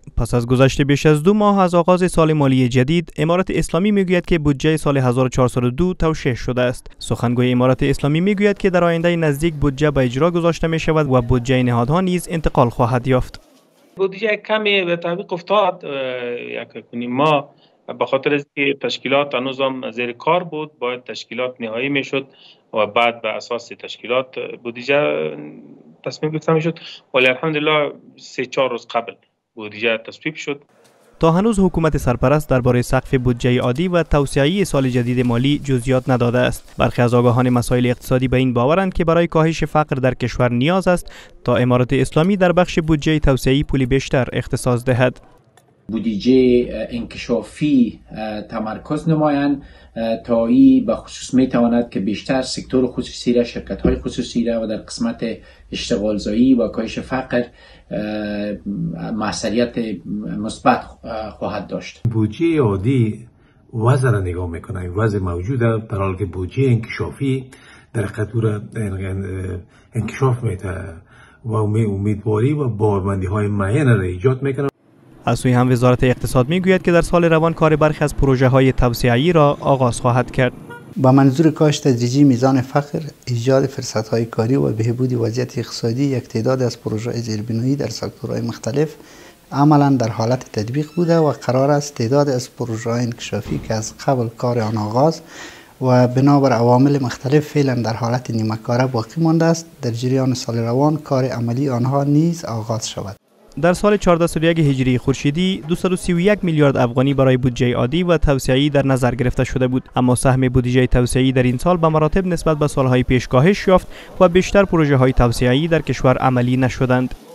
پس از گذشت بیش از 2 ماه از آغاز سال مالی جدید، امارت اسلامی میگوید که بودجه سال 1402 توشیح شده است. سخنگوی امارت اسلامی میگوید که در آینده نزدیک بودجه به اجرا گذاشته می شود و بودجه نهادها نیز انتقال خواهد یافت. بودجه کمی به تعویق افتاد یک ما به خاطر از که تشکیلات هنوزم زیر کار بود، باید تشکیلات نهایی میشد و بعد به اساس تشکیلات بودجه تصمیم گرفته میشد، ولی الحمدلله 3-4 روز قبل بودجه تصویب شد. تا هنوز حکومت سرپرست درباره سقف بودجه عادی و توسعه سال جدید مالی جزئیات نداده است. برخی از آگاهان مسائل اقتصادی به این باورند که برای کاهش فقر در کشور نیاز است تا امارت اسلامی در بخش بودجه توسعه‌ای پول بیشتر اختصاص دهد. بودجه انکشافی تمرکز نمایند تا این به خصوص می تواند که بیشتر سکتور خصوصی را، شرکت های خصوصی را و در قسمت اشتغال زایی و کاهش فقر موثریت مثبت خواهد داشت. بودجه عادی وضع را نگاه میکنه، وضع موجوده، در حالی که بودجه انکشافی در خطور انکشاف میده و امیدواری و بارمندی های معین را ایجاد میکنه. از سوی هم وزارت اقتصاد میگوید که در سال روان کار برخی از پروژه های توسعه‌ای را آغاز خواهد کرد. با منظور کاهش تدریجی میزان فقر، ایجاد فرصت‌های کاری و بهبود وضعیت اقتصادی، یک تعداد از پروژه‌های زیربنایی در سکتورهای مختلف عملاً در حالت تطبیق بوده و قرار است تعداد از پروژه‌های انکشافی که از قبل کار آن آغاز و بنابر عوامل مختلف فعلا در حالت نیمه‌کاره باقی مانده است، در جریان سال روان کار عملی آنها نیز آغاز شود. در سال 1401 هجری خورشیدی 231 میلیارد افغانی برای بودجه عادی و توسعه‌ای در نظر گرفته شده بود، اما سهم بودجه توسعه‌ای در این سال به مراتب نسبت به سالهای پیش کاهش یافت و بیشتر پروژه‌های توسعه‌ای در کشور عملی نشدند.